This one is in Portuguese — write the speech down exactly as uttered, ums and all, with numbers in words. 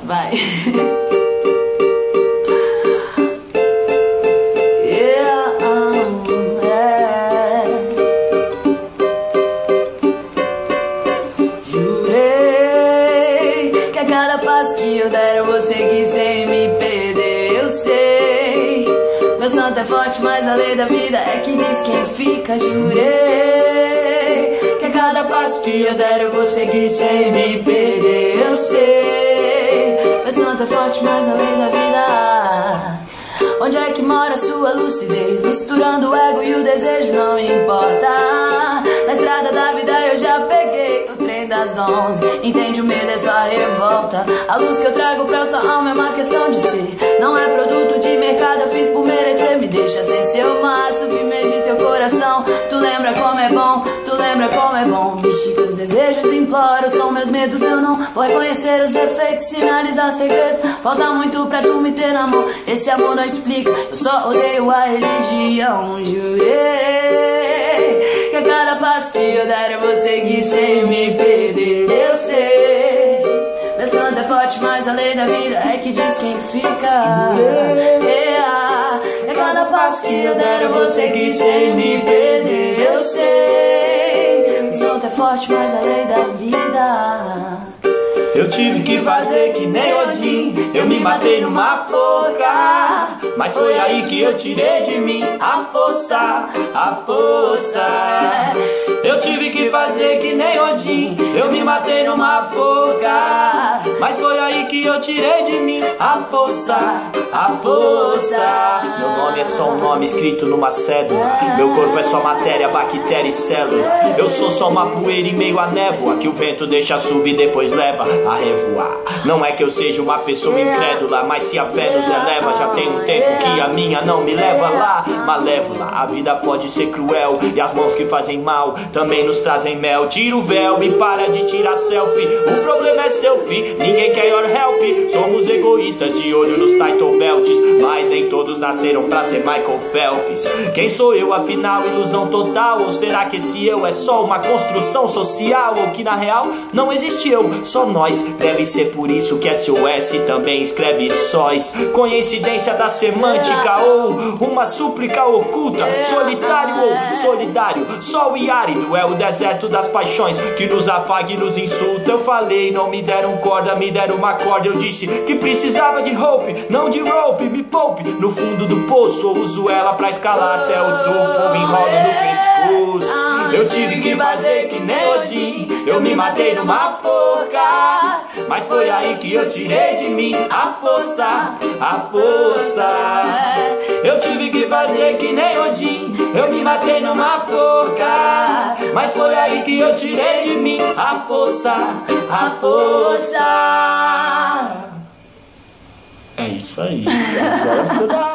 Vai. Yeah, um, é. Jurei que a cada passo que eu der eu vou seguir sem me perder. Eu sei, meu santo é forte, mas a lei da vida é que diz quem fica. Jurei que a cada passo que eu der eu vou seguir sem me perder. Eu sei, meu santo é forte, mas a lei da vida. Onde é que mora sua lucidez? Misturando o ego e o desejo, não importa. Na estrada da vida eu já peguei o trem das onze. Entende, o medo é só revolta. A luz que eu trago pra sua alma é uma questão de ser. Não é produto de mercado, eu fiz por merecer. Me deixa ser seu mar, submergir teu coração. Tu lembra como é bom, tu lembra como é bom. Bexiga os desejos, imploro, são meus medos. Eu não vou reconhecer os defeitos, sinalizar segredos. Falta muito pra tu me ter na mão. Esse amor não explica, eu só odeio a religião. Jurei que a cada passo que eu der eu vou seguir sem me perder. Eu sei, meu santo é forte, mas a lei da vida é que diz quem fica. Yeah. E a cada passo que eu der eu vou seguir sem me perder. Eu sei, meu santo é forte, mas a lei da vida. Eu tive que fazer que nem Odin, eu me matei numa forca. Mas foi aí que eu tirei de mim a força, a força. Eu tive que fazer que nem Odin, eu me matei numa forca. Mas foi aí que eu tirei de mim a força, a força. Meu nome é só um nome escrito numa cédula. Meu corpo é só matéria, bactéria e célula. Eu sou só uma poeira em meio à névoa que o vento deixa subir e depois leva a revoar. Não é que eu seja uma pessoa incrédula, mas se a fé nos eleva, já tem um tempo que a minha não me leva lá. Malévola, a vida pode ser cruel e as mãos que fazem mal também nos trazem mel. Tira o véu e para de tirar selfie. O problema é selfie, ninguém quer your help. Somos egoístas de olho nos title belts, mas nem todos nasceram pra ser Michael Phelps. Quem sou eu afinal? Ilusão total? Ou será que esse eu é só uma construção social? Ou que na real não existe eu, só nós. Deve ser por isso que S O S também escreve sóis. Coincidência da semântica ou uma súplica oculta. Solitário ou solidário, sol e árido é o deserto das paixões que nos afaga e nos insulta. Eu falei, não me deram corda, me deram uma corda. Eu disse que precisava de hope, não de rope. Me poupe no fundo do poço, eu uso ela pra escalar até o topo. Me enrolo no pescoço. Eu tive que fazer que nem Odin, eu me matei numa forca. Mas foi aí que eu tirei de mim a força, a força. Eu tive que fazer que nem Odin, eu me matei numa forca. Mas foi aí que eu tirei de mim a força, a força. É isso aí. Agora ficou da